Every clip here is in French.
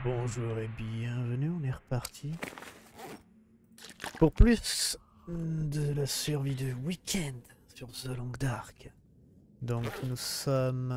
Bonjour et bienvenue, on est reparti pour plus de la survie de week-end sur The Long Dark. Donc nous sommes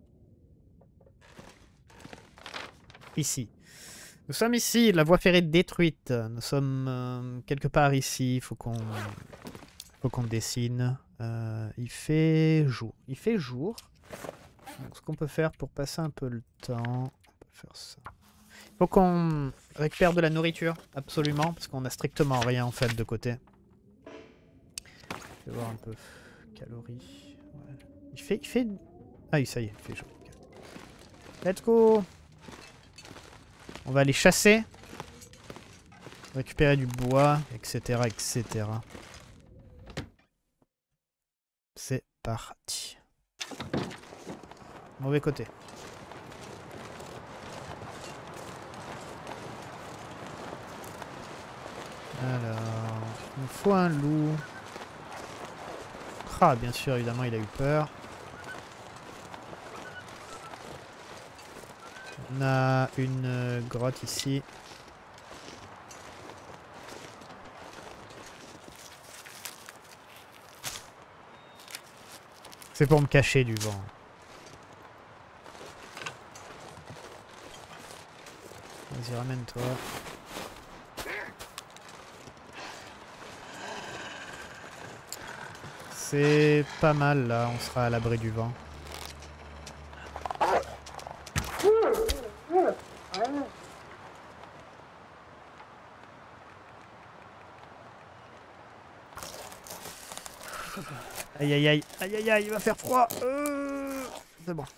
ici. Nous sommes ici, la voie ferrée détruite. Nous sommes quelque part ici, faut qu'on dessine. Il fait jour. Il fait jour. Donc ce qu'on peut faire pour passer un peu le temps, on peut faire ça. Faut qu'on récupère de la nourriture, absolument, parce qu'on a strictement rien en fait de côté. Je vais voir un peu. Calories. Ouais. Il fait... Ah oui, ça y est, il fait jour. Okay. Let's go. On va aller chasser. Récupérer du bois, etc. etc. C'est parti. Mauvais côté. Alors, il nous faut un loup. Ah, bien sûr, évidemment, il a eu peur. On a une grotte ici. C'est pour me cacher du vent. Vas-y, ramène-toi. C'est pas mal là, on sera à l'abri du vent. Aïe aïe aïe, aïe aïe aïe, il va faire froid. C'est bon.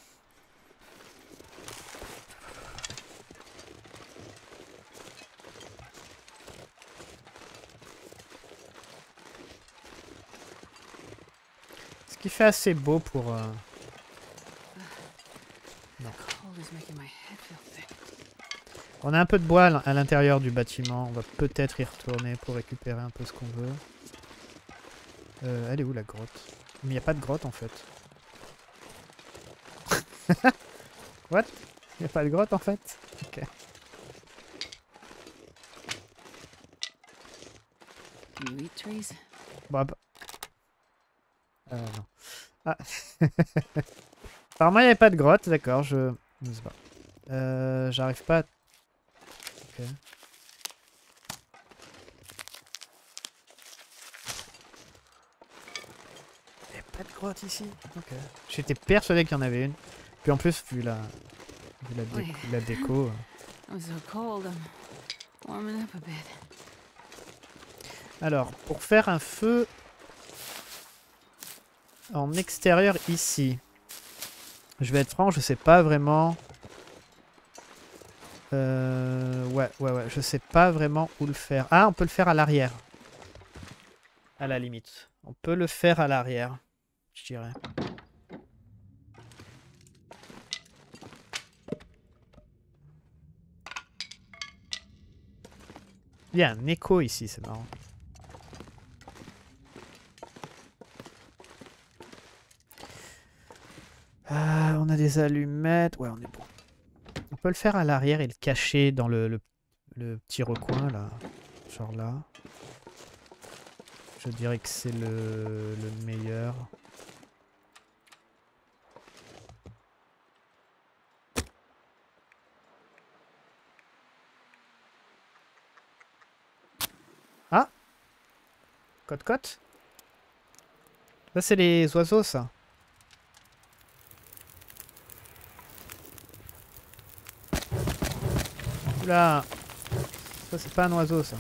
Ce qui fait assez beau pour... Non. On a un peu de bois à l'intérieur du bâtiment. On va peut-être y retourner pour récupérer un peu ce qu'on veut. Elle est où la grotte? Mais il n'y a pas de grotte en fait. What? Il n'y a pas de grotte en fait? Ok. Bon, bah... non. Ah. Apparemment il n'y avait pas de grotte, d'accord, je sais pas. J'arrive pas à... Ok. Pas de grotte ici. Ok. J'étais persuadé qu'il y en avait une. Puis en plus, vu la déco. Alors, pour faire un feu en extérieur ici, je vais être franc, je sais pas vraiment. Ouais, je sais pas vraiment où le faire. Ah, on peut le faire à l'arrière. À la limite. On peut le faire à l'arrière, je dirais. Il y a un écho ici, c'est marrant. On a des allumettes. Ouais, on est bon. On peut le faire à l'arrière et le cacher dans le petit recoin, là. Genre là. Je dirais que c'est le meilleur. Ah! Cote-cote? Ça, c'est les oiseaux, ça. Oula! Ça, c'est pas un oiseau, ça.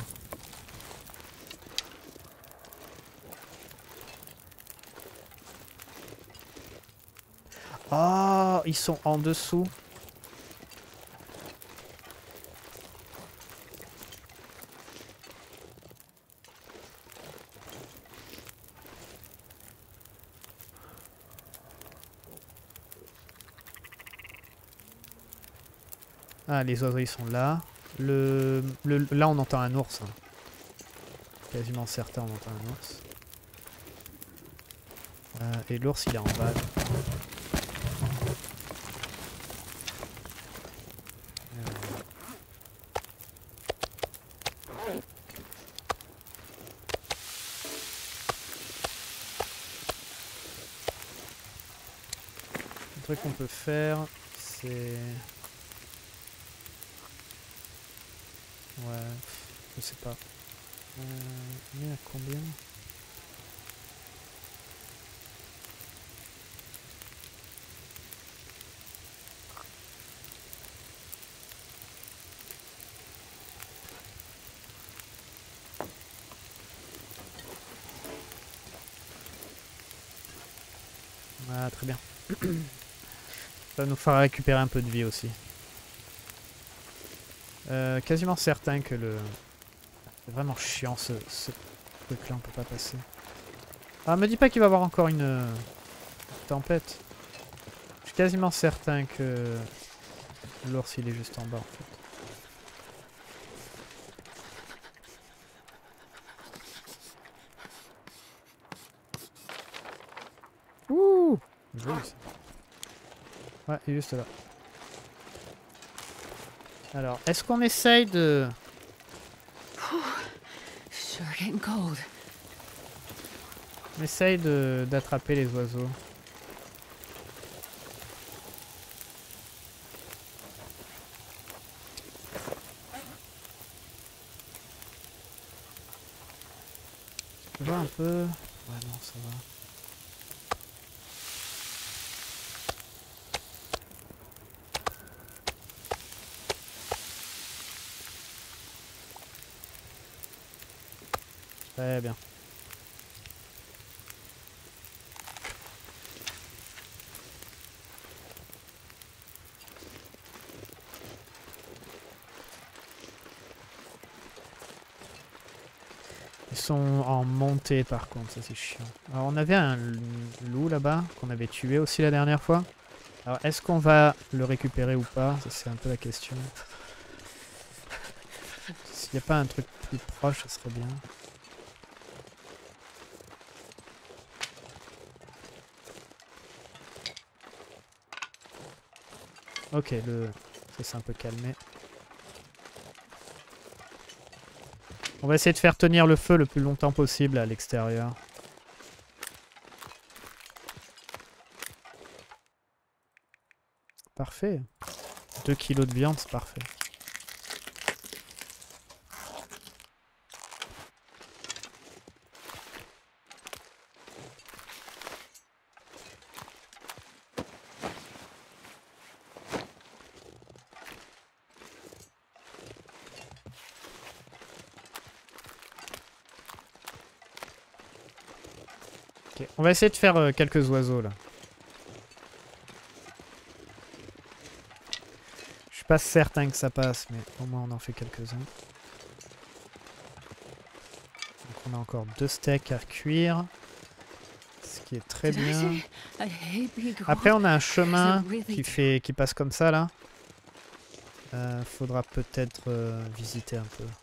Oh! Ils sont en dessous. Ah, les oiseaux, ils sont là. Là, on entend un ours. Hein. Quasiment certain, on entend un ours. Et l'ours, il est en bas. Le truc qu'on peut faire, c'est... Ouais, je sais pas. On est à combien? Ah, très bien. Ça va nous faire récupérer un peu de vie aussi. Quasiment certain que le... C'est vraiment chiant ce truc-là, on peut pas passer. Ah, me dis pas qu'il va y avoir encore une tempête. Je suis quasiment certain que l'ours il est juste en bas en fait. Ouh! Joli ça. Ouais, il est juste là. Alors, est-ce qu'on essaye de... Sure getting cold. On essaye d'attraper les oiseaux. Tu vois un peu... Ouais, non, ça va. Très bien. Ils sont en montée par contre, ça c'est chiant. Alors on avait un loup là-bas qu'on avait tué aussi la dernière fois. Alors est-ce qu'on va le récupérer ou pas? Ça c'est un peu la question. S'il n'y a pas un truc plus proche, ça serait bien. Ok, ça s'est un peu calmé. On va essayer de faire tenir le feu le plus longtemps possible à l'extérieur. Parfait. 2 kilos de viande, c'est parfait. Ok, on va essayer de faire quelques oiseaux là. Je suis pas certain que ça passe, mais au moins on en fait quelques-uns. Donc on a encore 2 steaks à cuire. Ce qui est très bien. Après on a un chemin qui passe comme ça là. Faudra peut-être visiter un peu.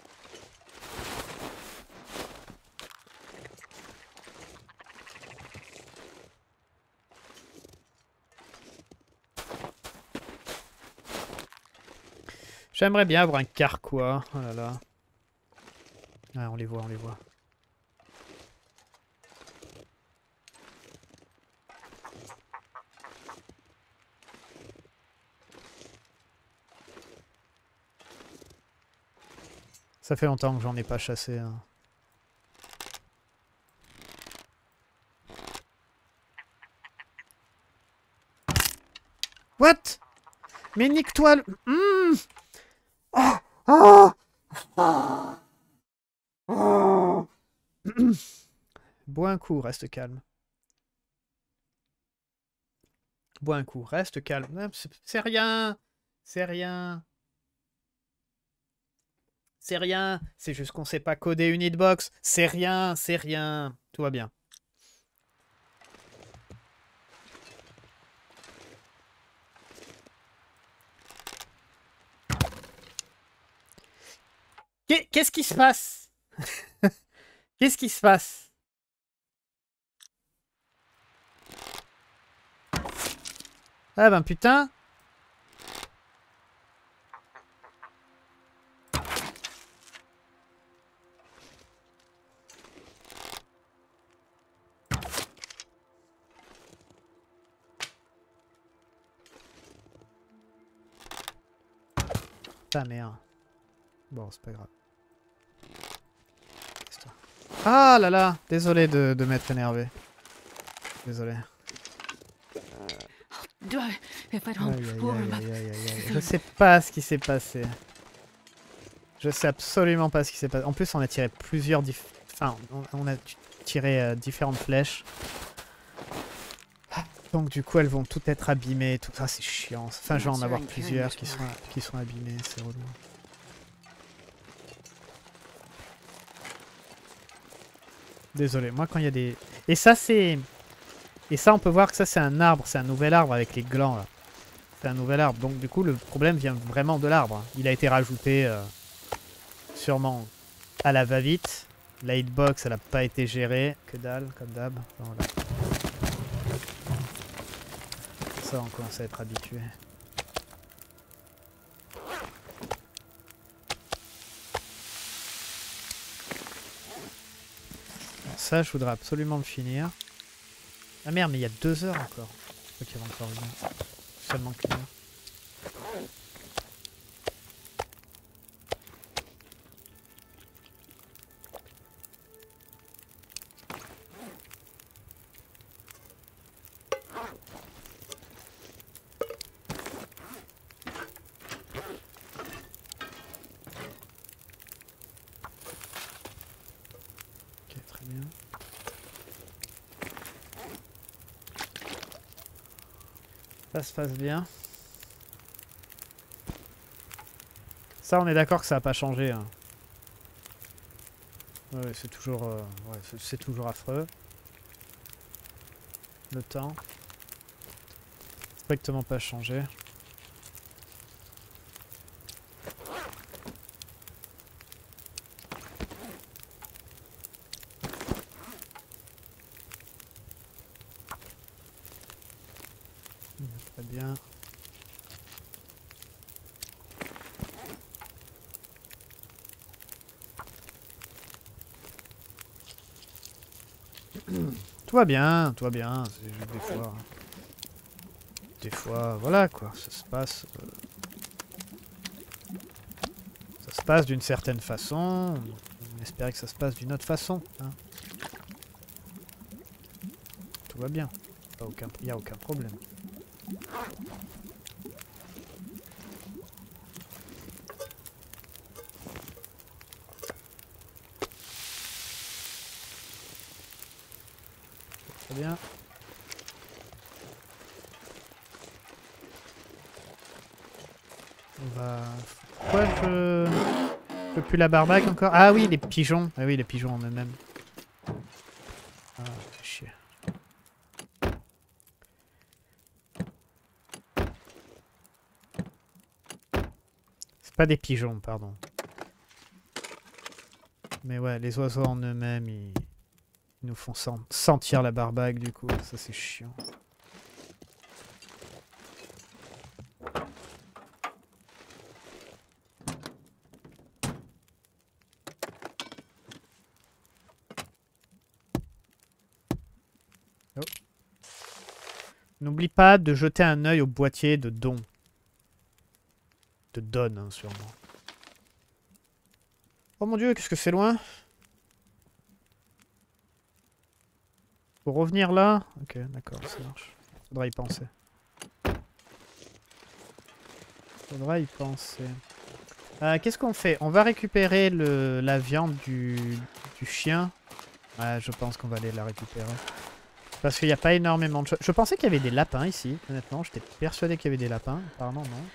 J'aimerais bien avoir un carquois. Oh là là. Ah, on les voit, on les voit. Ça fait longtemps que j'en ai pas chassé. Hein. What? Mais nique-toi le... Mmh. Ah, ah. Oh. Bois un coup, reste calme. Bois un coup, reste calme. C'est rien. C'est rien. C'est rien. C'est juste qu'on sait pas coder une hitbox. C'est rien, c'est rien. Tout va bien. Qu'est-ce qui se passe? Qu'est-ce qui se passe? Ah ben putain. Ta mère. Bon, c'est pas grave. Ah là là, désolé de m'être énervé. Désolé. If I Aïe, don't aïe, warm aïe, up aïe, aïe, aïe. Je soon. sais pas ce qui s'est passé. Je sais absolument pas ce qui s'est passé. En plus, on a tiré plusieurs... Enfin, on a tiré différentes flèches. Donc du coup, elles vont toutes être abîmées. Tout ça, c'est chiant. Enfin, je vais en avoir plusieurs qui sont abîmées. C'est relou. Désolé, moi quand il y a des... Et ça, c'est... Et ça, on peut voir que ça, c'est un arbre. C'est un nouvel arbre avec les glands, là. C'est un nouvel arbre. Donc du coup, le problème vient vraiment de l'arbre. Il a été rajouté sûrement à la va-vite. La hitbox, elle n'a pas été gérée. Que dalle, comme d'hab. Voilà. Ça, on commence à être habitué. Bon, ça, je voudrais absolument le finir. Ah merde, mais il y a 2 heures encore. Je crois qu'il y a encore une heure. Seulement qu'une heure. Ok, très bien. Ça se passe bien. Ça, on est d'accord que ça n'a pas changé. Hein. Ouais, c'est toujours, ouais, c'est toujours affreux. Le temps. Strictement pas changé. Très bien. Tout va bien, tout va bien. C'est juste des fois. Des fois, voilà quoi. Ça se passe. Ça se passe d'une certaine façon. On espérait que ça se passe d'une autre façon. Hein. Tout va bien. Il n'y a aucun problème. Très bien. On va... Pourquoi je peux plus la barbaque encore? Ah oui, les pigeons. Ah oui, les pigeons en eux-mêmes. Ah, fait chier. C'est pas des pigeons, pardon. Mais ouais, les oiseaux en eux-mêmes, ils nous font sentir la barbaque du coup. Ça, c'est chiant. Oh. N'oublie pas de jeter un œil au boîtier de dons. De donne, hein, sûrement. Oh mon dieu, qu'est-ce que c'est loin? Faut revenir là? Ok, d'accord, ça marche. Faudra y penser. Faudra y penser. Qu'est-ce qu'on fait? On va récupérer la viande du chien. Ouais, je pense qu'on va aller la récupérer. Parce qu'il n'y a pas énormément de choses. Je pensais qu'il y avait des lapins ici, honnêtement. J'étais persuadé qu'il y avait des lapins. Apparemment, non.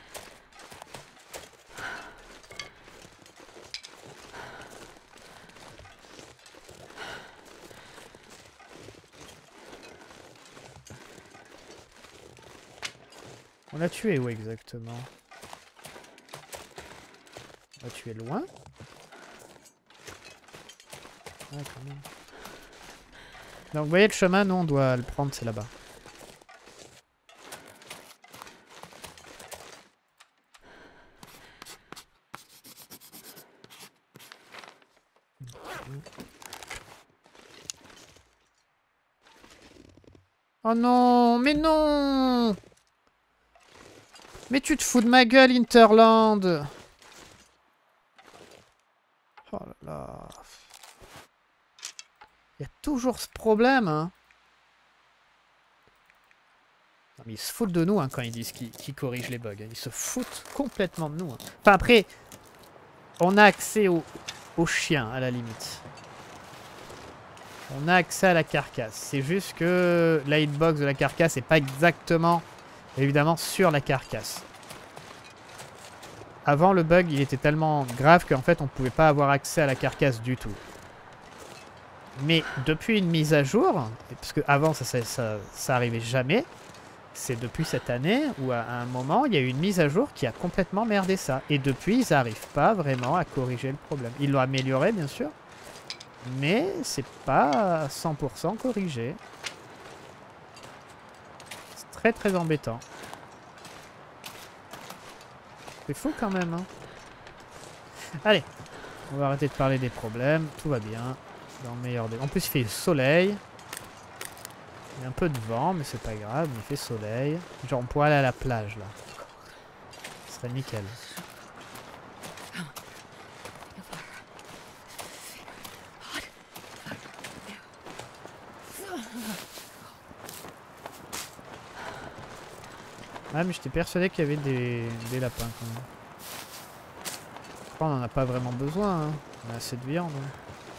On l'a tué où exactement? On l'a tué loin? Ouais, quand même. Donc vous voyez le chemin, nous on doit le prendre, c'est là-bas. Oh non, mais non! Mais tu te fous de ma gueule, Hinterland! Oh là là. Il y a toujours ce problème, hein. Non, mais ils se foutent de nous hein, quand ils disent qu'ils corrigent les bugs. Ils se foutent complètement de nous. Hein. Enfin après, on a accès au chien à la limite. On a accès à la carcasse. C'est juste que la hitbox de la carcasse n'est pas exactement, évidemment, sur la carcasse. Avant, le bug, il était tellement grave qu'en fait, on ne pouvait pas avoir accès à la carcasse du tout. Mais depuis une mise à jour, parce qu'avant, ça arrivait jamais, c'est depuis cette année où à un moment, il y a eu une mise à jour qui a complètement merdé ça. Et depuis, ils n'arrivent pas vraiment à corriger le problème. Ils l'ont amélioré, bien sûr. Mais c'est pas 100% corrigé. C'est très très embêtant. C'est fou quand même. Hein. Allez, on va arrêter de parler des problèmes. Tout va bien. Dans le meilleur des... En plus, il fait soleil. Il y a un peu de vent, mais c'est pas grave. Il fait soleil. Genre, on pourrait aller à la plage là. Ce serait nickel. Ah mais j'étais persuadé qu'il y avait des lapins quand même. Après, on n'en a pas vraiment besoin, hein. On a assez de viande. Hein.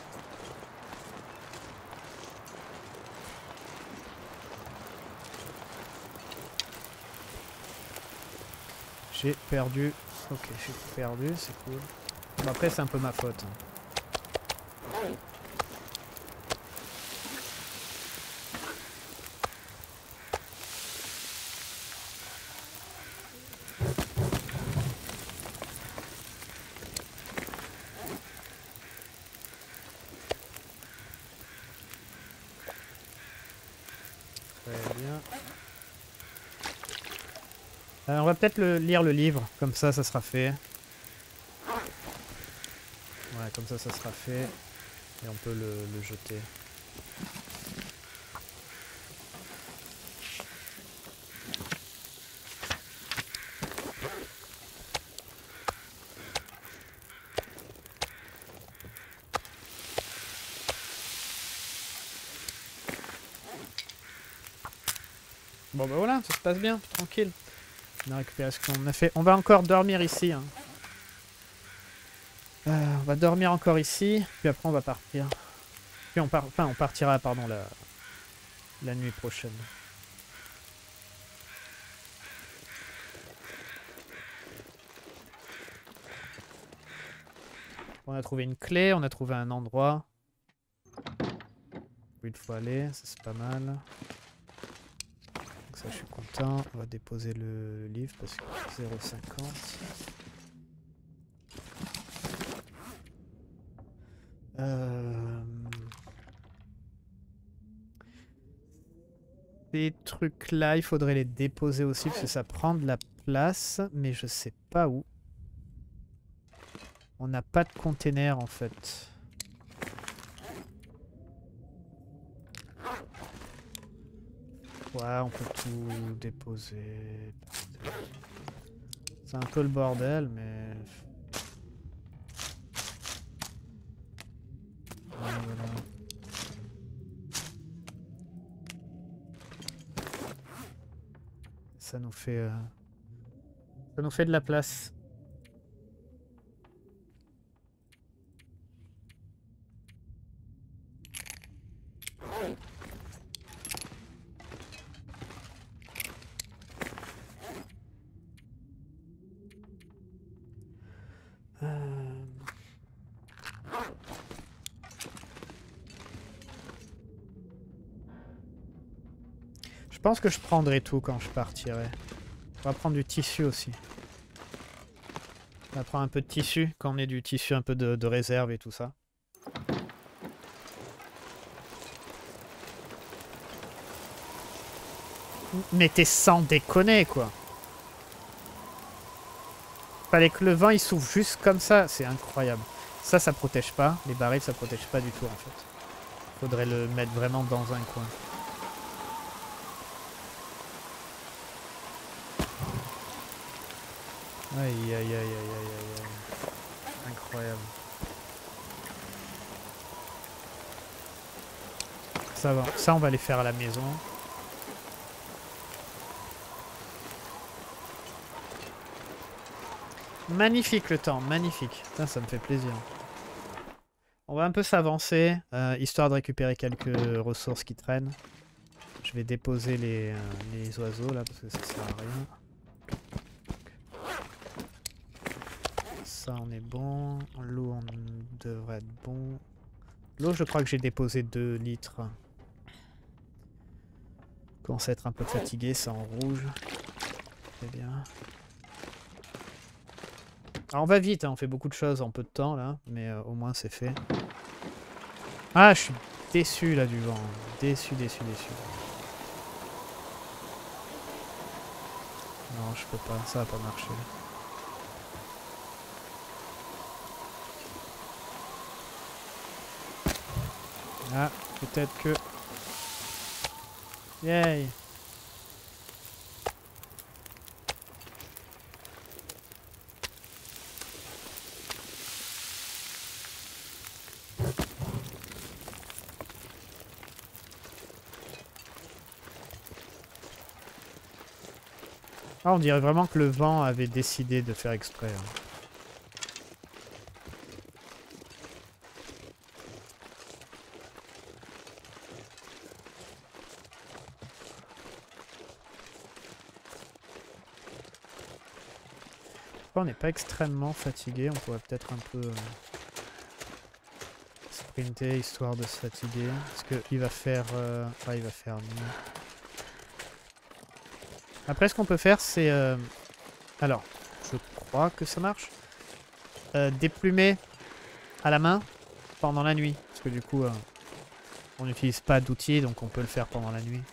J'ai perdu. Ok, j'ai perdu, c'est cool. Bon, après c'est un peu ma faute. Hein. On va peut-être lire le livre, comme ça sera fait. Ouais, comme ça sera fait. Et on peut le jeter. Bon bah voilà, ça se passe bien, tranquille. On a récupéré ce qu'on a fait. On va encore dormir ici. Hein. On va dormir encore ici, puis après on va partir. Puis on partira, pardon, la nuit prochaine. On a trouvé une clé, on a trouvé un endroit où il faut aller, ça c'est pas mal. Donc ça je suis content. On va déposer le livre parce que 0,50. Ces trucs là, il faudrait les déposer aussi parce que ça prend de la place, mais je sais pas où. On n'a pas de container en fait. Ouais, on peut tout déposer. C'est un peu le bordel, mais... Ouais, voilà. Ça nous fait de la place. Je pense que je prendrai tout quand je partirai. On va prendre du tissu aussi. On va prendre un peu de tissu, quand on ait du tissu, un peu de réserve et tout ça. Mais t'es sans déconner, quoi. Fallait que le vent il souffle juste comme ça, c'est incroyable. Ça protège pas. Les barils, ça protège pas du tout, en fait. Faudrait le mettre vraiment dans un coin. Aïe aïe aïe aïe aïe aïe. Incroyable. Ça, on va les faire à la maison. Magnifique le temps, magnifique. Putain, ça me fait plaisir. On va un peu s'avancer, histoire de récupérer quelques ressources qui traînent. Je vais déposer les oiseaux là, parce que ça sert à rien. Ça, on est bon. L'eau, on devrait être bon. L'eau, je crois que j'ai déposé 2 litres. Commence à être un peu fatigué, ça en rouge. Très bien. Alors on va vite, hein, on fait beaucoup de choses en peu de temps là, mais au moins c'est fait. Ah, je suis déçu là du vent. Déçu, déçu, déçu. Non, je peux pas, ça va pas marcher. Ah, peut-être que... Yay! Ah, on dirait vraiment que le vent avait décidé de faire exprès. Hein. On n'est pas extrêmement fatigué, on pourrait peut-être un peu sprinter histoire de se fatiguer. Parce qu'il va faire... Ah, il va faire nuit. Après, ce qu'on peut faire, c'est... Alors, je crois que ça marche. Déplumer à la main pendant la nuit. Parce que du coup, on n'utilise pas d'outils, donc on peut le faire pendant la nuit.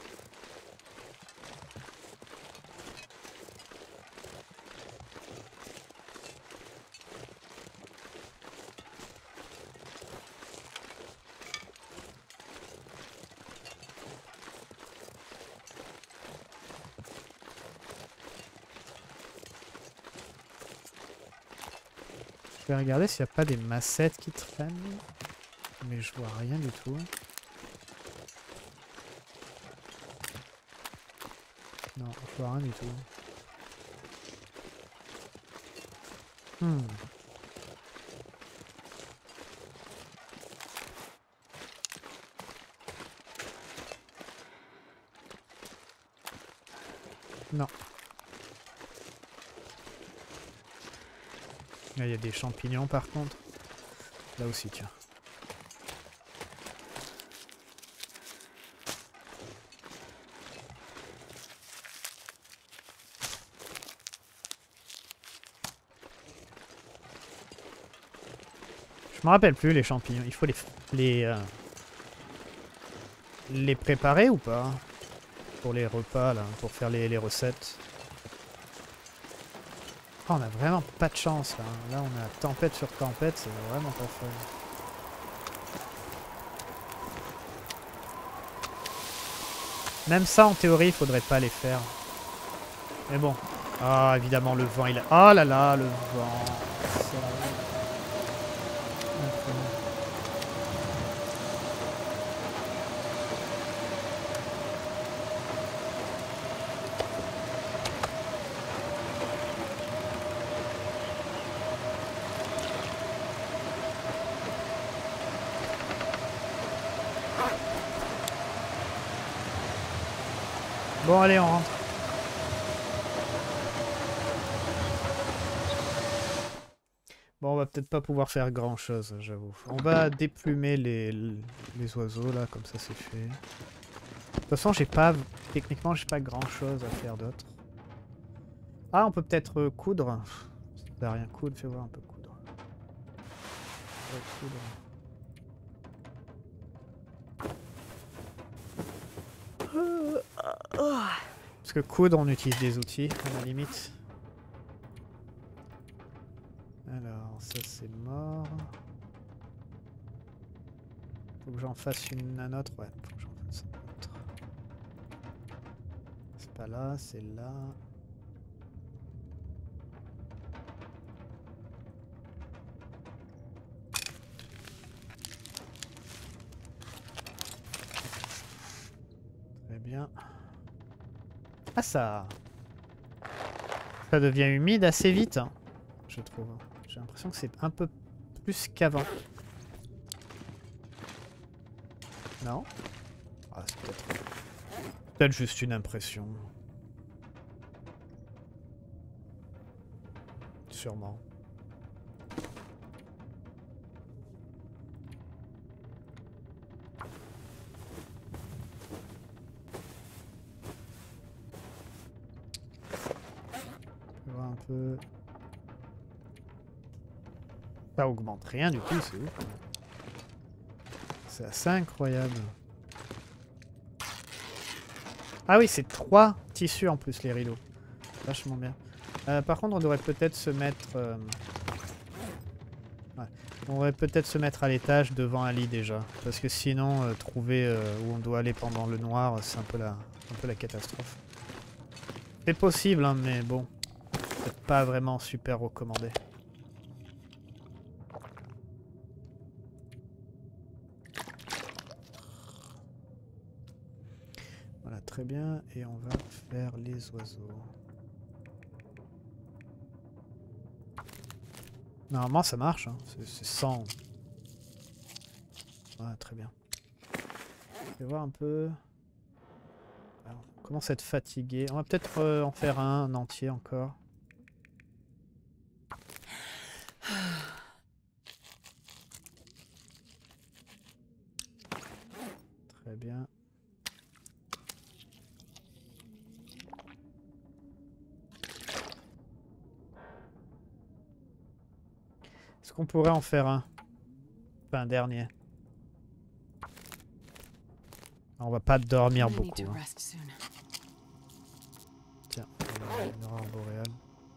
Je vais regarder s'il n'y a pas des massettes qui traînent. Mais je vois rien du tout. Non, je vois rien du tout. Non. Là, il y a des champignons par contre. Là aussi, tiens. Je me rappelle plus les champignons. Il faut les préparer ou pas? Pour les repas, là, pour faire les recettes. Oh, on a vraiment pas de chance, là. Là, on a tempête sur tempête, c'est vraiment pas fun. Même ça, en théorie, il faudrait pas les faire. Mais bon. Ah, évidemment, le vent, il a... Oh là là, le vent. Bon, allez, on rentre. Bon, on va peut-être pas pouvoir faire grand-chose, j'avoue. On va déplumer les oiseaux, là, comme ça c'est fait. De toute façon, j'ai pas... Techniquement, j'ai pas grand-chose à faire d'autre. Ah, on peut peut-être coudre. Ça sert à rien coudre, fais voir un peu coudre. Parce que coudre, on utilise des outils, à la limite. Alors, ça c'est mort. Faut que j'en fasse un autre. Ouais, faut que j'en fasse un autre. C'est pas là, c'est là. Ah ça devient humide assez vite, hein, je trouve. J'ai l'impression que c'est un peu plus qu'avant. Non? Ah, c'est peut-être juste une impression. Sûrement. On va voir un peu. Ça augmente rien du tout, c'est ouf. C'est assez incroyable. Ah oui, c'est 3 tissus en plus les rideaux. Vachement bien. Par contre, on devrait peut-être se mettre... ouais. On devrait peut-être se mettre à l'étage devant un lit déjà. Parce que sinon, trouver où on doit aller pendant le noir, c'est un peu la catastrophe. C'est possible, hein, mais bon. C'est pas vraiment super recommandé. Voilà, très bien. Et on va faire les oiseaux. Normalement, ça marche. Hein. C'est 100. Ouais, très bien. Je vais voir un peu. Alors, on commence à être fatigué. On va peut-être en faire un entier encore. Très bien. Est-ce qu'on pourrait en faire un? Enfin, un dernier. On va pas dormir beaucoup. Hein. Tiens, une aurore boréale.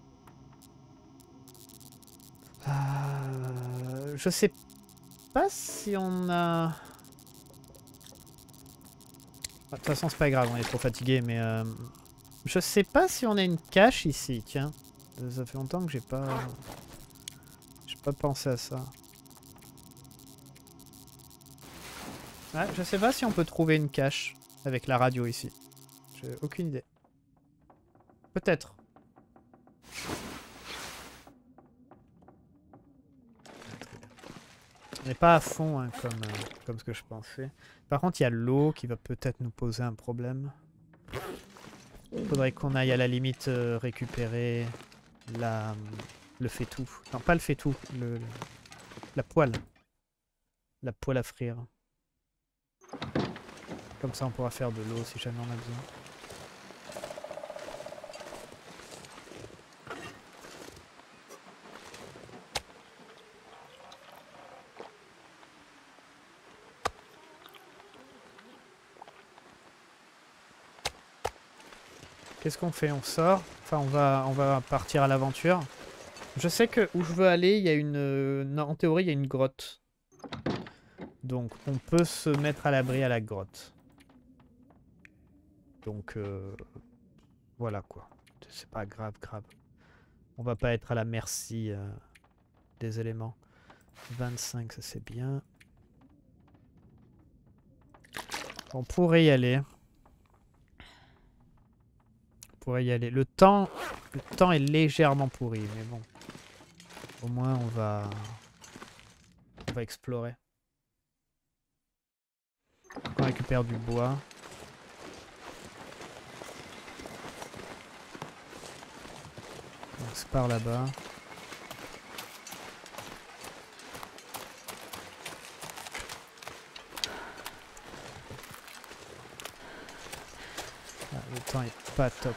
Je sais pas si on a... Ah, de toute façon, c'est pas grave, on est trop fatigué, mais... Je sais pas si on a une cache ici, tiens. Ça fait longtemps que j'ai pas pensé à ça. Ouais, je sais pas si on peut trouver une cache avec la radio ici. J'ai aucune idée. Peut-être. On n'est pas à fond hein, comme ce que je pensais. Par contre, il y a l'eau qui va peut-être nous poser un problème. Il faudrait qu'on aille à la limite récupérer le faitout. Non, pas le faitout, la poêle. La poêle à frire. Comme ça, on pourra faire de l'eau si jamais on a besoin. Qu'est-ce qu'on fait? On sort? Enfin, on va partir à l'aventure. Je sais que où je veux aller, il y a une... en théorie, il y a une grotte. Donc, on peut se mettre à l'abri à la grotte. Donc, voilà quoi. C'est pas grave. On va pas être à la merci des éléments. 25, ça c'est bien. On pourrait y aller. Le temps est légèrement pourri, mais bon. Au moins, on va explorer. On récupère du bois. Donc c'est par là-bas. Ah, le temps est pas top.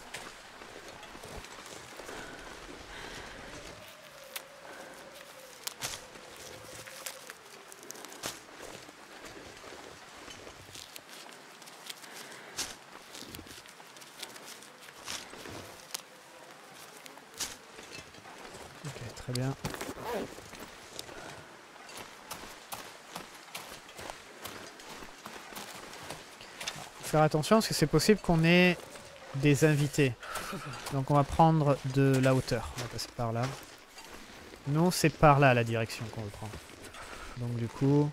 Ok, très bien. Faire attention parce que c'est possible qu'on ait des invités. Donc on va prendre de la hauteur. On va passer par là. Nous, c'est par là la direction qu'on veut prendre. Donc du coup,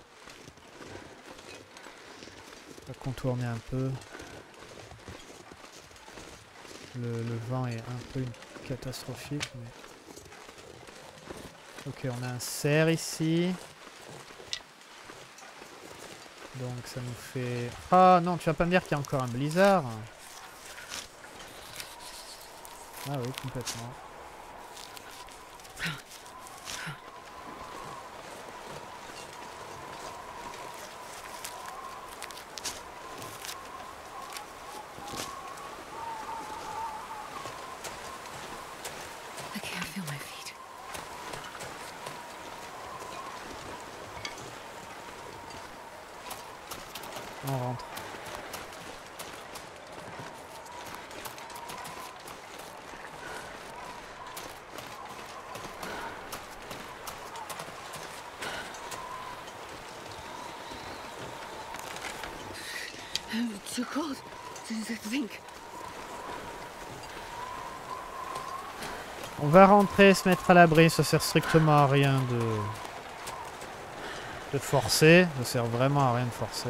on va contourner un peu. Le vent est un peu catastrophique. Mais... Ok, on a un cerf ici. Donc ça nous fait... Ah non, tu vas pas me dire qu'il y a encore un blizzard. Ah oui, complètement. I can't feel my feet. On rentre. It's too cold to think. On va rentrer, se mettre à l'abri. Ça sert strictement à rien de forcer. Ça sert vraiment à rien de forcer.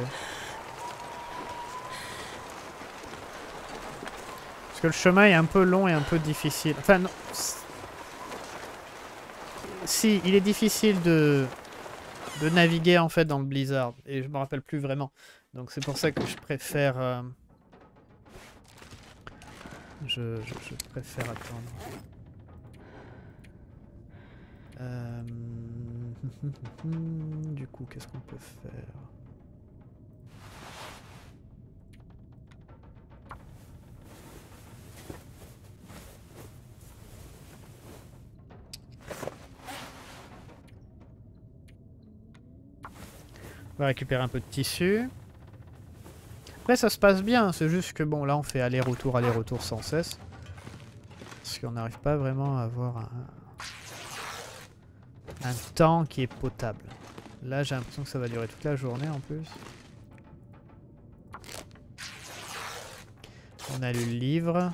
Parce que le chemin est un peu long et un peu difficile. Enfin, non. Si, il est difficile de naviguer en fait dans le blizzard. Et je me rappelle plus vraiment. Donc c'est pour ça que je préfère... Je préfère attendre. Du coup, qu'est-ce qu'on peut faire? On va récupérer un peu de tissu. Après, ça se passe bien. C'est juste que bon, là, on fait aller-retour sans cesse. Parce qu'on n'arrive pas vraiment à avoir un temps qui est potable. Là, j'ai l'impression que ça va durer toute la journée en plus. On a lu le livre.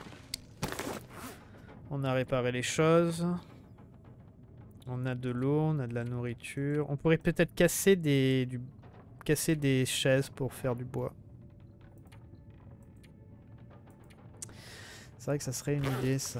On a réparé les choses. On a de l'eau, on a de la nourriture. On pourrait peut-être casser des chaises pour faire du bois. C'est vrai que ça serait une idée, ça.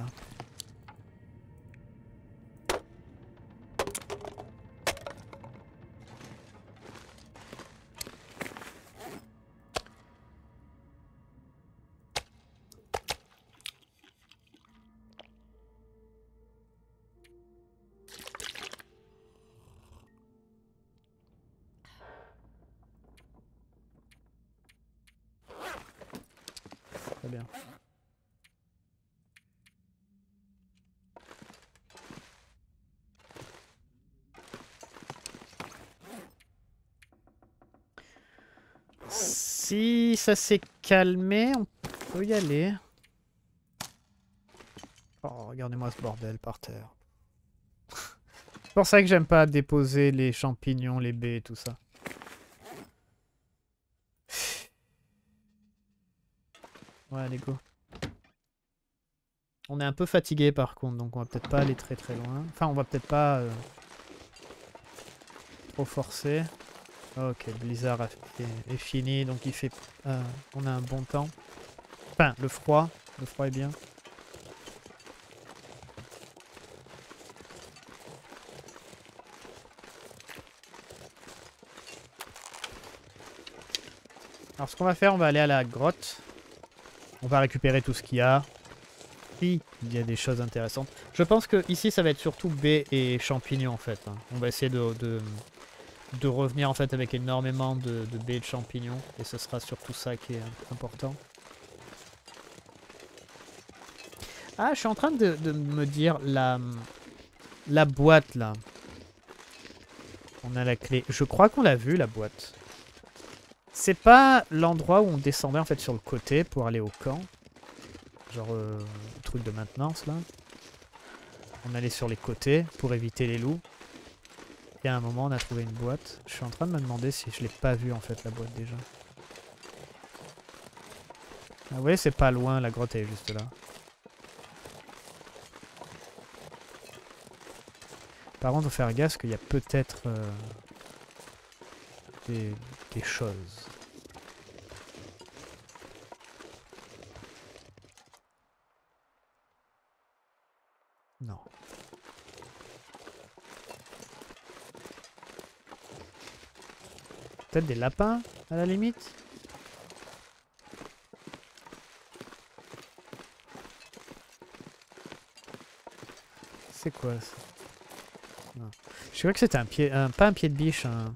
Très bien. Si ça s'est calmé, on peut y aller. Oh, regardez-moi ce bordel par terre. C'est pour ça que j'aime pas déposer les champignons, les baies et tout ça. Ouais, allez, go. On est un peu fatigué par contre, donc on va peut-être pas aller très très loin. Enfin, on va peut-être pas trop forcer. Ok, le blizzard est fini, donc il fait, on a un bon temps. Enfin, le froid est bien. Alors ce qu'on va faire, on va aller à la grotte. On va récupérer tout ce qu'il y a. Oui, il y a des choses intéressantes. Je pense que ici ça va être surtout baies et champignons en fait. On va essayer de revenir en fait avec énormément de baies et de champignons. Et ce sera surtout ça qui est important. Ah, je suis en train de me dire la boîte là. On a la clé. Je crois qu'on l'a vue la boîte. C'est pas l'endroit où on descendait en fait sur le côté pour aller au camp. Genre le truc de maintenance là. On allait sur les côtés pour éviter les loups. Et à un moment on a trouvé une boîte. Je suis en train de me demander si je l'ai pas vue en fait la boîte déjà. Ah ouais, c'est pas loin, la grotte est juste là. Par contre, faut faire gaffe parce qu'il y a peut-être des choses. peut-être des lapins, à la limite. C'est quoi ça? Non. Je crois que c'était un pied... pas un pied de biche, un...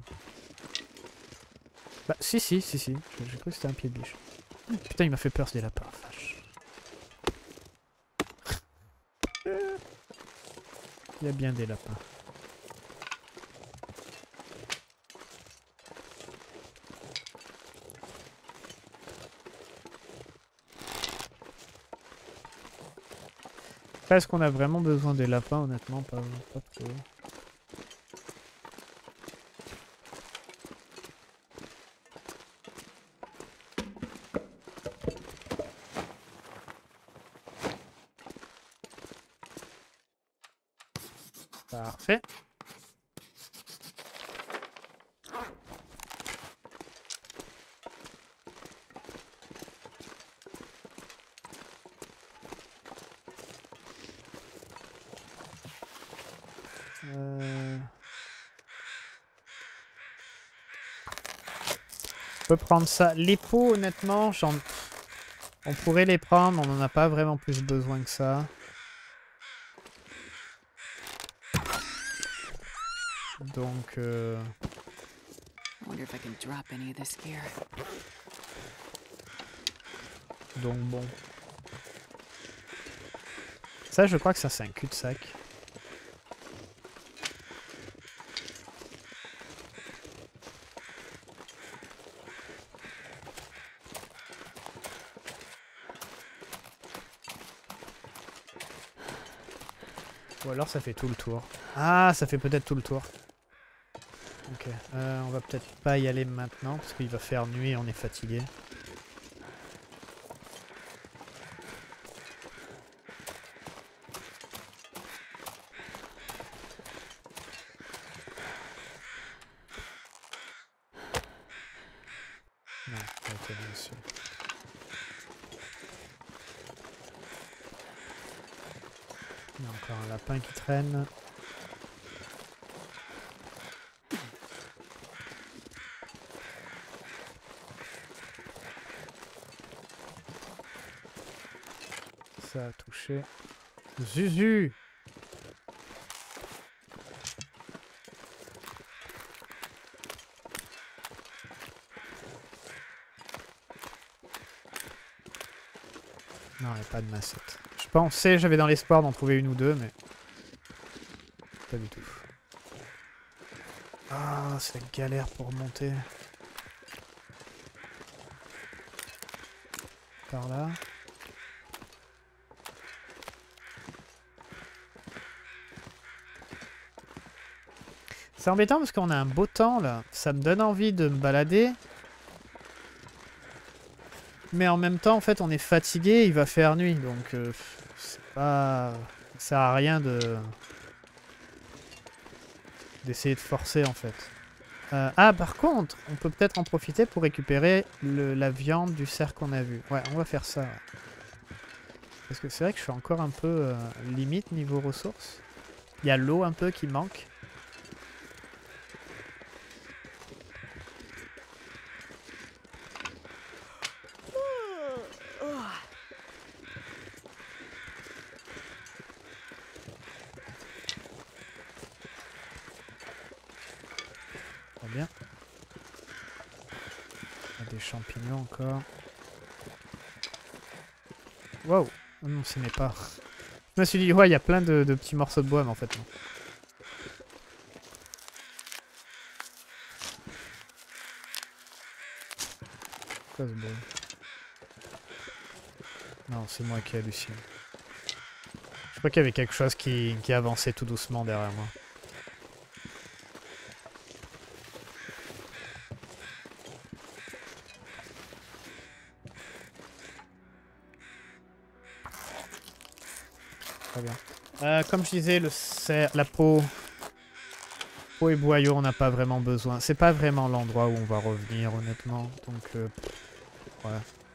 Bah, si. J'ai cru que c'était un pied de biche. Putain, il m'a fait peur, ce des lapins. Vache. Il y a bien des lapins. Est-ce qu'on a vraiment besoin des lapins? Honnêtement, pas trop. Parfait. On peut prendre ça. Les pots, honnêtement, on pourrait les prendre. On n'en a pas vraiment plus besoin que ça. Donc... Donc bon. Ça, je crois que ça, c'est un cul-de-sac. Ou alors ça fait tout le tour. Ah, ça fait peut-être tout le tour. Ok. On va peut-être pas y aller maintenant parce qu'il va faire nuit et on est fatigué. Non, ok, bien sûr. Il y a encore un lapin qui traîne. Ça a touché. Zuzu! Non, il n'y a pas de massette. Je pensais, j'avais dans l'espoir d'en trouver une ou deux, mais... Pas du tout. Ah, c'est la galère pour monter. Par là. C'est embêtant parce qu'on a un beau temps là. Ça me donne envie de me balader. Mais en même temps, en fait, on est fatigué, il va faire nuit. Donc, c'est pas... Ça sert à rien d'essayer de forcer en fait. Ah, par contre, on peut peut-être en profiter pour récupérer la viande du cerf qu'on a vu. Ouais, on va faire ça. Parce que c'est vrai que je suis encore un peu limite niveau ressources. Il y a l'eau un peu qui manque. Très bien. Il y a des champignons encore. Wow! Oh non, ce n'est pas. Je me suis dit, ouais, il y a plein de petits morceaux de bois, mais en fait, non. Quoi ce bruit? Non, c'est moi qui hallucine. Je crois qu'il y avait quelque chose qui avançait tout doucement derrière moi. Très bien. Comme je disais, la peau et boyau, on n'a pas vraiment besoin. C'est pas vraiment l'endroit où on va revenir, honnêtement. Donc, voilà.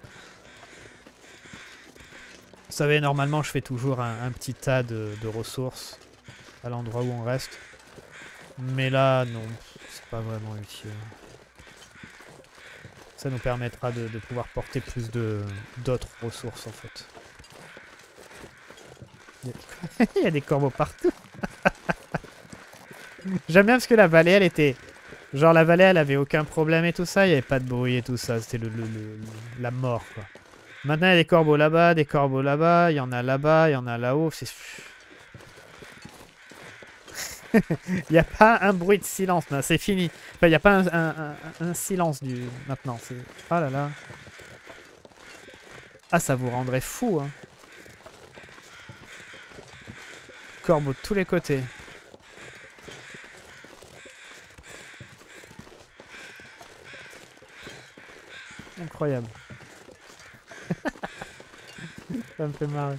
Vous savez, normalement, je fais toujours un petit tas de ressources à l'endroit où on reste. Mais là, non, c'est pas vraiment utile. Ça nous permettra de pouvoir porter plus d'autres ressources en fait. Il y a des corbeaux partout. J'aime bien parce que la vallée, elle était... Genre la vallée, elle avait aucun problème et tout ça. Il n'y avait pas de bruit et tout ça. C'était la mort, quoi. Maintenant, il y a des corbeaux là-bas, des corbeaux là-bas. Il y en a là-bas, il y en a là-haut. Il n'y a pas un bruit de silence. C'est fini. Enfin, il n'y a pas un silence maintenant. Ah là là. Ah, ça vous rendrait fou, hein. Corbeaux de tous les côtés. Incroyable. Ça me fait marrer.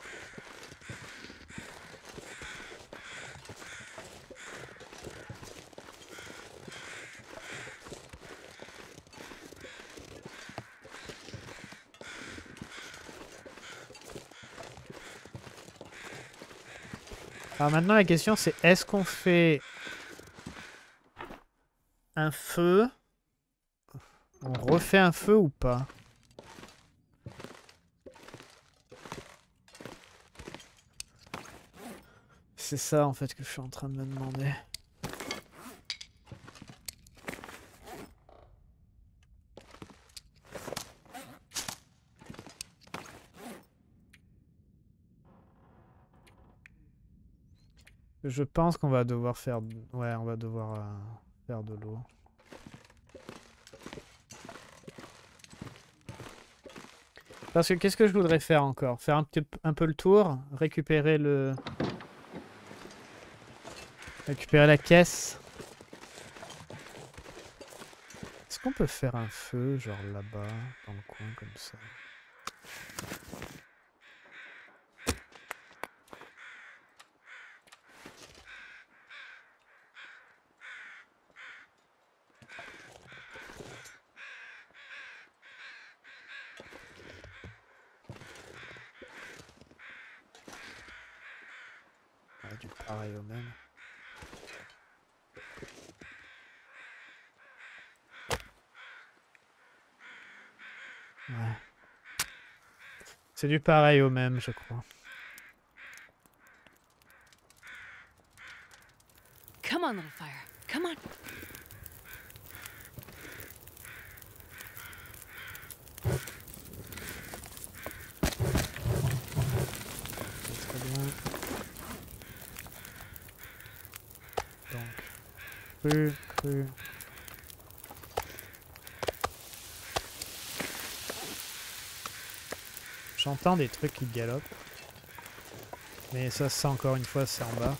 Alors maintenant la question c'est est-ce qu'on fait un feu? On refait un feu ou pas? C'est ça en fait que je suis en train de me demander. Je pense qu'on va devoir faire... Ouais, on va devoir faire de l'eau. Parce que qu'est-ce que je voudrais faire encore? Faire un peu le tour, récupérer récupérer la caisse. Est-ce qu'on peut faire un feu, genre là-bas, dans le coin, comme ça? Ouais, du pareil au même. Ouais. C'est du pareil au même, je crois. Come on, little fire. Come on. C'est très bien. Donc, cru. J'entends des trucs qui galopent. Mais ça encore une fois, c'est en bas.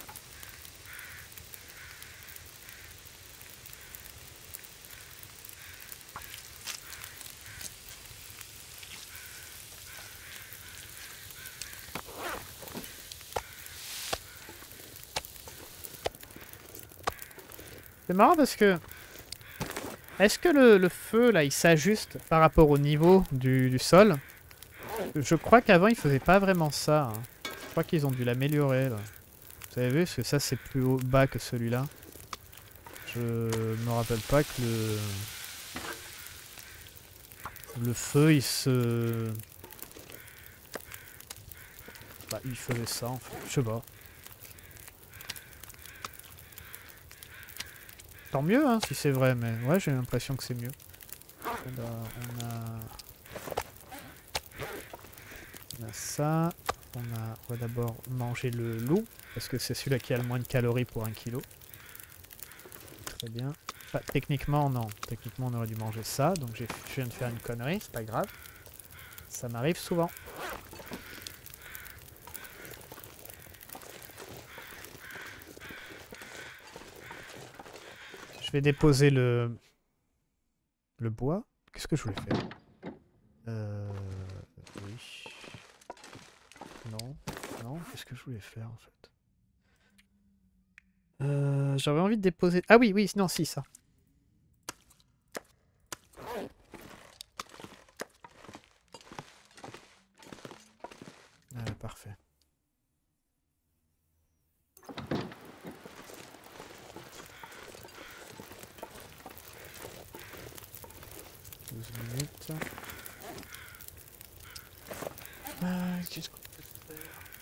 C'est marrant parce que... Est-ce que le feu, là, il s'ajuste par rapport au niveau du sol? Je crois qu'avant, il faisait pas vraiment ça, hein. Je crois qu'ils ont dû l'améliorer, là. Vous avez vu? Parce que ça, c'est plus haut bas que celui-là. Je me rappelle pas que le feu, il se... Bah, il faisait ça, en fait. Je sais pas. Tant mieux, hein, si c'est vrai, mais ouais, j'ai l'impression que c'est mieux. Alors, on a ça. On va d'abord manger le loup, parce que c'est celui-là qui a le moins de calories pour 1 kilo. Très bien. Enfin, techniquement, non. Techniquement, on aurait dû manger ça, donc je viens de faire une connerie, c'est pas grave. Ça m'arrive souvent. Je vais déposer le bois. Qu'est-ce que je voulais faire? Oui. Non. Non, qu'est-ce que je voulais faire en fait? J'avais envie de déposer... Ah oui, oui, non, si, ça. Parfait. 12 minutes. Qu'est-ce qu'on peut faire?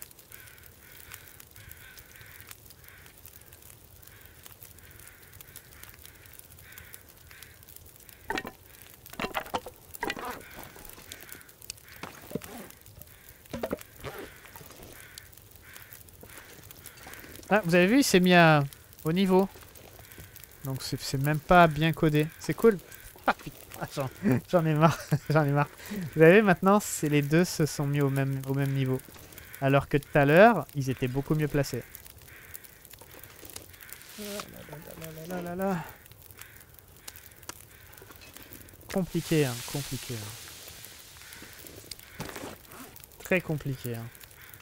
Ah, vous avez vu, il s'est mis au niveau. Donc c'est même pas bien codé. C'est cool. Ah putain, j'en ai marre. J'en ai marre. Vous avez vu, maintenant, les deux se sont mis au même niveau. Alors que tout à l'heure, ils étaient beaucoup mieux placés. Compliqué, hein, compliqué. Hein. Très compliqué. Hein.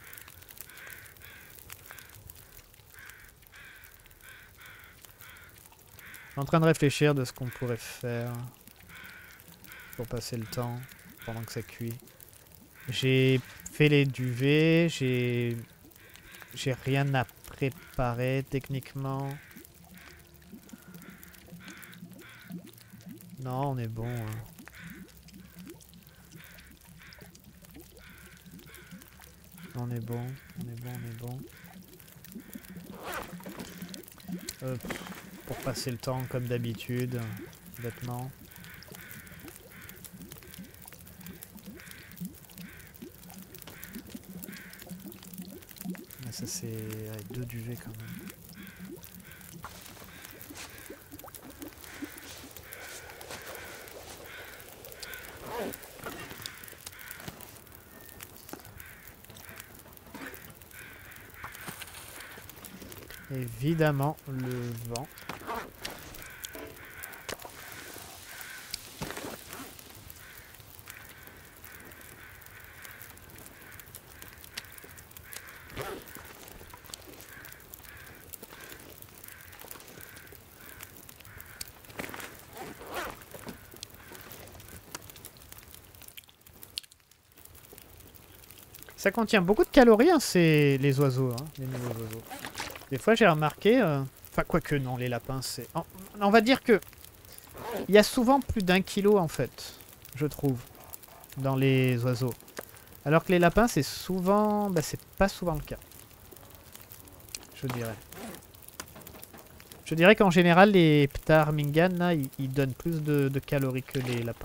Je suis en train de réfléchir de ce qu'on pourrait faire pour passer le temps pendant que ça cuit. J'ai fait les duvets, j'ai rien à préparer techniquement. Non, on est bon. Hein. On est bon, on est bon, on est bon. Pour passer le temps comme d'habitude, bêtement. Mais ça c'est avec 2 duvets quand même. Évidemment, le vent. Ça contient beaucoup de calories, hein, les oiseaux, hein, les nouveaux oiseaux. Des fois, j'ai remarqué... Enfin, quoique non, les lapins, c'est... On va dire que... Il y a souvent plus d'1 kilo, en fait, je trouve, dans les oiseaux. Alors que les lapins, c'est souvent... Bah, c'est pas souvent le cas. Je dirais. Je dirais qu'en général, les ptarmigans, là, ils donnent plus de calories que les lapins.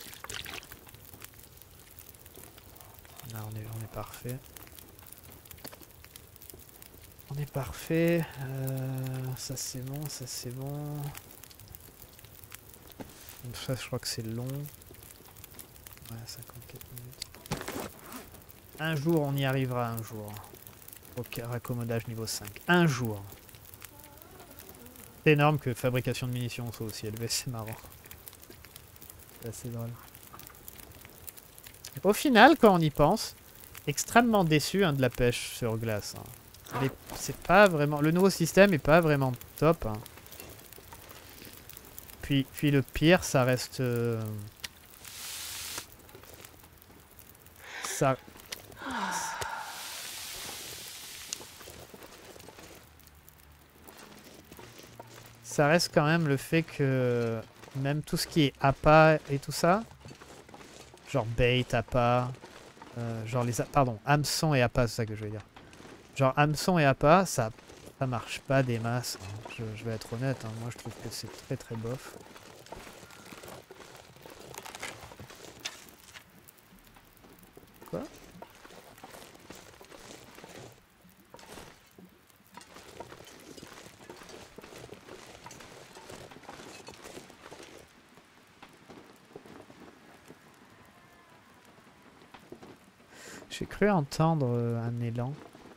Là, on est parfait. On est parfait. Ça c'est bon, ça c'est bon. Donc ça, je crois que c'est long. Ouais, 54 minutes. Un jour, on y arrivera un jour. Ok, raccommodage niveau 5. Un jour. C'est énorme que fabrication de munitions soit aussi élevée, c'est marrant. C'est assez drôle. Au final, quand on y pense, extrêmement déçu hein, de la pêche sur glace. Hein. C'est pas vraiment... Le nouveau système est pas vraiment top. Hein. Puis le pire, ça reste... Ça reste quand même le fait que... Même tout ce qui est appât et tout ça... Genre bait, appât... genre les... Pardon, hameçon et appât, c'est ça que je veux dire. Genre hameçon et appât, ça marche pas des masses. Hein. Je vais être honnête, hein. Moi je trouve que c'est très très bof. Quoi? J'ai cru entendre un élan.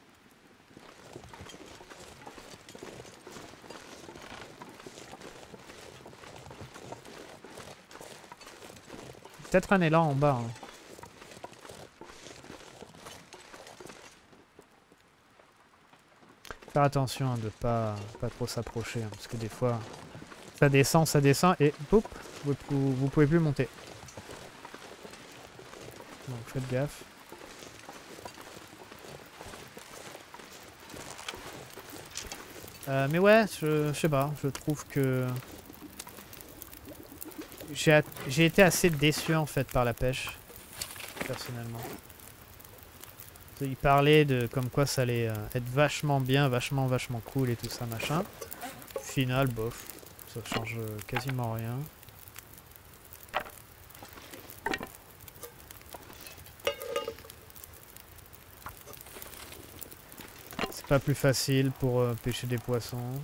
Peut-être un élan en bas. Hein. Faire attention hein, de pas trop s'approcher. Hein, parce que des fois, ça descend et boum, vous pouvez plus monter. Donc faites gaffe. Mais ouais, je sais pas, je trouve que... j'ai été assez déçu en fait par la pêche, personnellement. Il parlait de comme quoi ça allait être vachement bien, vachement cool et tout ça machin. Final, bof, ça change quasiment rien. C'est pas plus facile pour pêcher des poissons.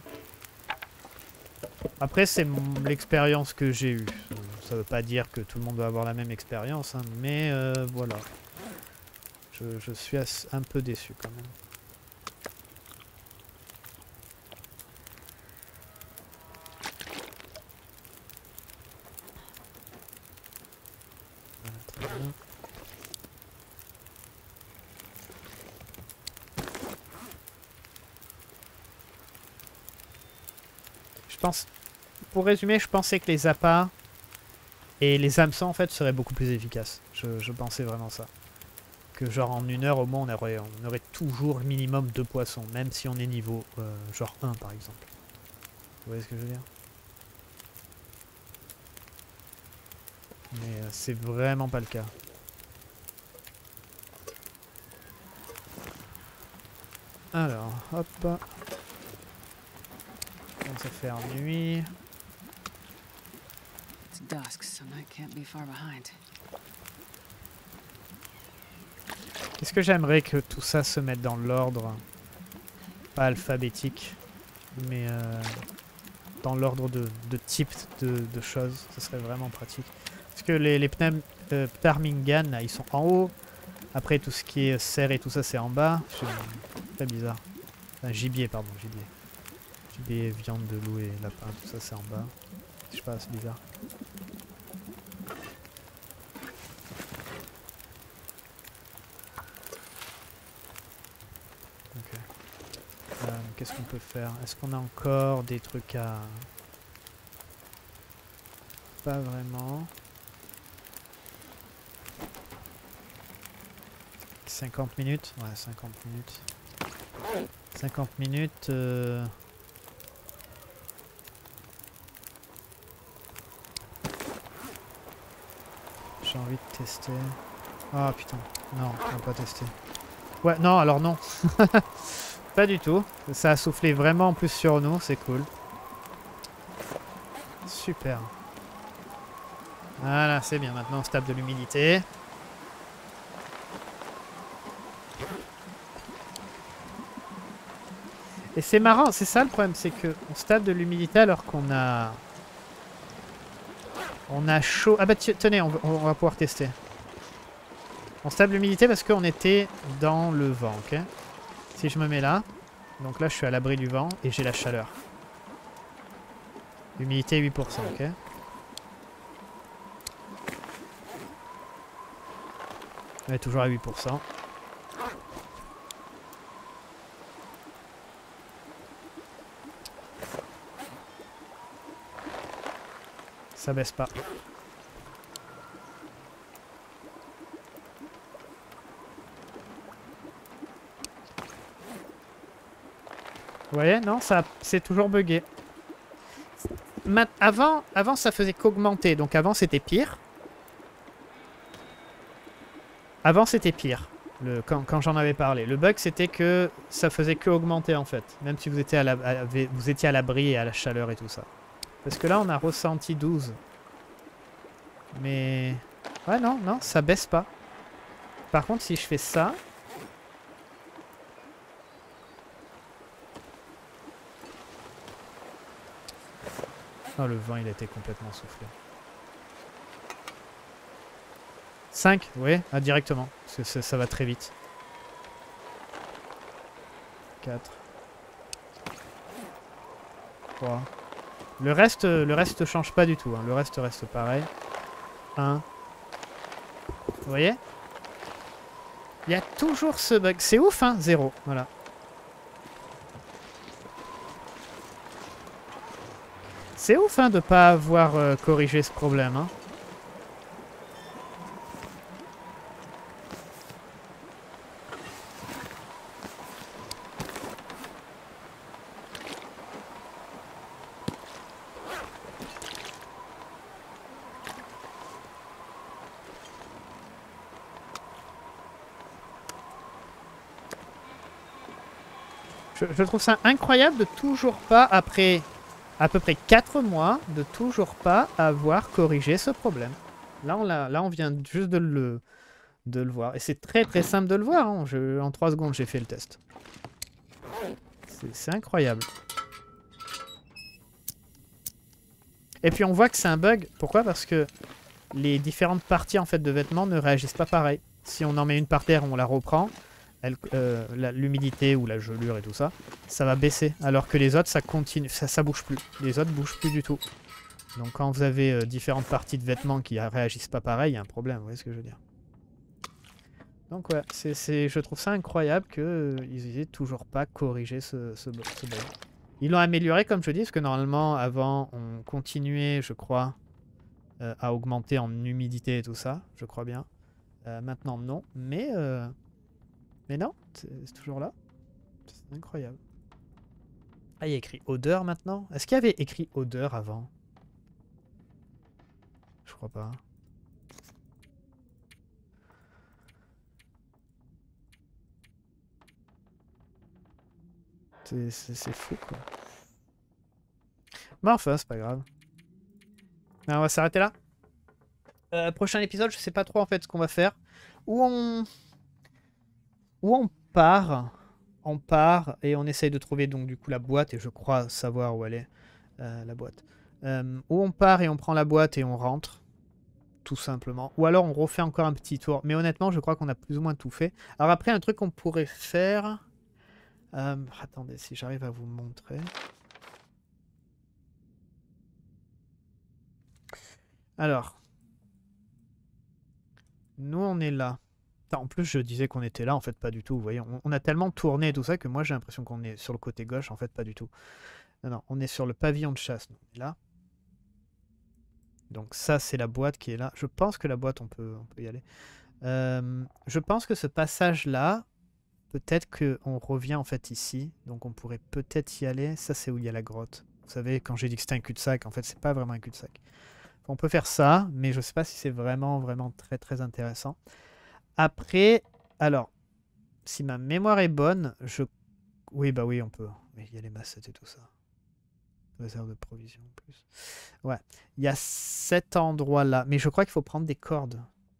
Après, c'est l'expérience que j'ai eue. Ça veut pas dire que tout le monde va avoir la même expérience, hein, mais voilà. Je suis un peu déçu quand même. Voilà, très bien. Je pense, pour résumer, je pensais que les appâts et les hameçons en fait seraient beaucoup plus efficaces. Je pensais vraiment ça. Que genre en 1 heure au moins on aurait toujours minimum 2 poissons, même si on est niveau genre 1 par exemple. Vous voyez ce que je veux dire? Mais c'est vraiment pas le cas. Alors, hop. Commence à faire nuit. It's dusk, so night can't be far behind. Est-ce que j'aimerais que tout ça se mette dans l'ordre, pas alphabétique, mais dans l'ordre de type de choses, ce serait vraiment pratique. Parce que les ptarmigans, là, ils sont en haut, après tout ce qui est cerf et tout ça c'est en bas, c'est très bizarre. Enfin, gibier, pardon, gibier. Gibier, viande de loup et lapin, tout ça c'est en bas. Je sais pas, c'est bizarre. Qu'est-ce qu'on peut faire? Est-ce qu'on a encore des trucs à... Pas vraiment. 50 minutes? Ouais, 50 minutes. 50 minutes... J'ai envie de tester. Ah putain, non, on va pas tester. Ouais, non, alors non. Pas du tout. Ça a soufflé vraiment en plus sur nous, c'est cool. Super. Voilà, c'est bien. Maintenant, on se tape de l'humidité. Et c'est marrant, c'est ça le problème, c'est que on se tape de l'humidité alors qu'on a... On a chaud. Ah bah tenez, on va pouvoir tester. On se tape de l'humidité parce qu'on était dans le vent, ok? Si je me mets là, donc là je suis à l'abri du vent et j'ai la chaleur. Humidité 8%, ok? On est toujours à 8%. Ça baisse pas. Vous voyez? Non, ça c'est toujours bugué. Avant, ça faisait qu'augmenter, donc avant c'était pire. Avant c'était pire, quand j'en avais parlé. Le bug c'était que ça faisait que augmenter en fait, même si vous étiez à l'abri et à la chaleur et tout ça. Parce que là on a ressenti 12. Mais... Ouais non, ça baisse pas. Par contre si je fais ça... Oh, le vent il a été complètement soufflé. 5, oui, ah, directement, parce que ça va très vite. 4. 3. Le reste change pas du tout, hein. Le reste reste pareil. 1. Vous voyez? Il y a toujours ce bug. C'est ouf, hein? 0, voilà. C'est ouf, hein, de pas avoir corrigé ce problème, hein. Je trouve ça incroyable de toujours pas, après à peu près 4 mois, de toujours pas avoir corrigé ce problème. Là, on vient juste de le voir. Et c'est très simple de le voir. Hein. En 3 secondes, j'ai fait le test. C'est incroyable. Et puis on voit que c'est un bug. Pourquoi? Parce que les différentes parties en fait, de vêtements ne réagissent pas pareil. Si on en met une par terre, on la reprend. L'humidité ou la gelure et tout ça, ça va baisser. Alors que les autres, ça continue, ça bouge plus. Les autres bougent plus du tout. Donc quand vous avez différentes parties de vêtements qui réagissent pas pareil, il y a un problème. Vous voyez ce que je veux dire? Donc ouais, je trouve ça incroyable qu'ils aient toujours pas corrigé ce bug. Ils l'ont amélioré comme je dis, parce que normalement avant on continuait, je crois, à augmenter en humidité et tout ça, je crois bien. Maintenant non, mais non, c'est toujours là. C'est incroyable. Ah, il y a écrit odeur maintenant. Est-ce qu'il y avait écrit odeur avant? Je crois pas. C'est fou quoi. Mais enfin, c'est pas grave. Alors, on va s'arrêter là. Prochain épisode, je sais pas trop en fait ce qu'on va faire. Où on part. On part et on essaye de trouver donc du coup la boîte. Et je crois savoir où elle est, la boîte. Où on part et on prend la boîte et on rentre. Tout simplement. Ou alors on refait encore un petit tour. Mais honnêtement, je crois qu'on a plus ou moins tout fait. Alors après, un truc qu'on pourrait faire... attendez, si j'arrive à vous montrer. Alors. Nous, on est là. En plus, je disais qu'on était là, en fait, pas du tout. Vous voyez, on a tellement tourné et tout ça que moi, j'ai l'impression qu'on est sur le côté gauche. En fait, pas du tout. Non, on est sur le pavillon de chasse. On est là. Donc ça, c'est la boîte qui est là. Je pense que la boîte, on peut y aller. Je pense que ce passage-là, peut-être qu'on revient en fait ici. Donc on pourrait peut-être y aller. Ça, c'est où il y a la grotte. Vous savez, quand j'ai dit que c'était un cul-de-sac, en fait, c'est pas vraiment un cul-de-sac. On peut faire ça, mais je sais pas si c'est vraiment très intéressant. Après, alors, si ma mémoire est bonne, oui, bah oui, on peut. Mais il y a les massettes et tout ça. Réserve de provisions en plus. Ouais, il y a cet endroit-là. Mais je crois qu'il faut prendre des cordes.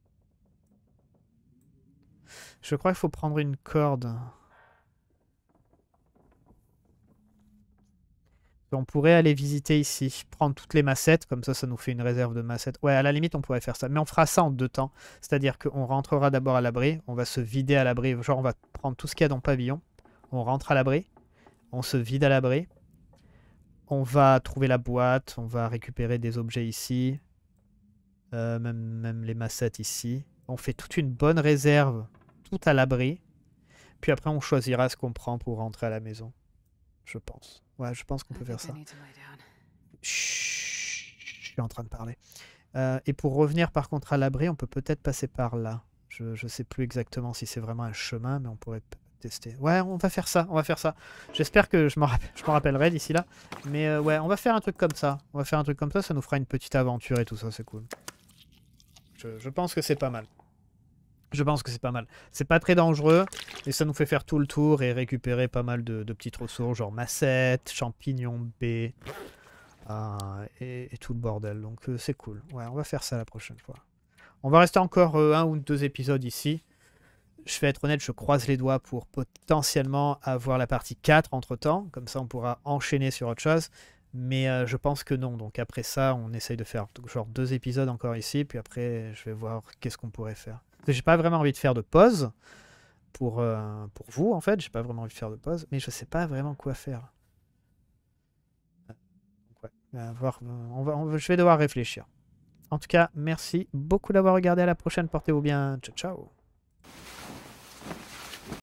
Je crois qu'il faut prendre une corde. On pourrait aller visiter ici, prendre toutes les massettes, comme ça nous fait une réserve de massettes. Ouais, à la limite, on pourrait faire ça. Mais on fera ça en 2 temps. C'est-à-dire qu'on rentrera d'abord à l'abri, on va se vider à l'abri. Genre, on va prendre tout ce qu'il y a dans le pavillon. On rentre à l'abri, on se vide à l'abri. On va trouver la boîte, on va récupérer des objets ici. Même les massettes ici. On fait toute une bonne réserve, tout à l'abri. Puis après, on choisira ce qu'on prend pour rentrer à la maison. Je pense. Ouais, je pense qu'on peut faire ça. Chut, je suis en train de parler. Et pour revenir par contre à l'abri, on peut peut-être passer par là. Je sais plus exactement si c'est vraiment un chemin, mais on pourrait tester. Ouais, on va faire ça, on va faire ça. J'espère que je m'en rappellerai d'ici là. Mais ouais, on va faire un truc comme ça. On va faire un truc comme ça nous fera une petite aventure et tout ça, c'est cool. Je pense que c'est pas mal. Je pense que c'est pas mal. C'est pas très dangereux et ça nous fait faire tout le tour et récupérer pas mal de petites ressources, genre massettes, champignons, baies et tout le bordel. Donc c'est cool. Ouais, on va faire ça la prochaine fois. On va rester encore 1 ou 2 épisodes ici. Je vais être honnête, je croise les doigts pour potentiellement avoir la partie 4 entre temps. Comme ça, on pourra enchaîner sur autre chose. Mais je pense que non. Donc après ça, on essaye de faire genre 2 épisodes encore ici. Puis après, je vais voir qu'est-ce qu'on pourrait faire. J'ai pas vraiment envie de faire de pause pour vous, en fait. J'ai pas vraiment envie de faire de pause. Mais je sais pas vraiment quoi faire. Donc, ouais, je vais devoir réfléchir. En tout cas, merci beaucoup d'avoir regardé. À la prochaine. Portez-vous bien. Ciao, ciao.